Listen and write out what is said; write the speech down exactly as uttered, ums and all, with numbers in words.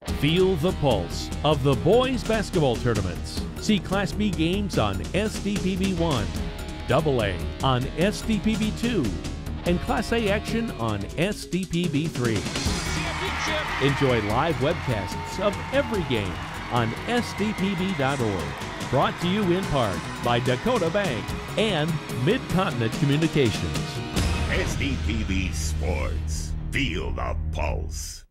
Feel the pulse of the boys basketball tournaments. See Class B games on S D P B one, Double A on S D P B two, and Class A action on S D P B three. Enjoy live webcasts of every game on S D P B dot org. Brought to you in part by Dakota Bank and Mid-Continent Communications. S D P B Sports. Feel the pulse.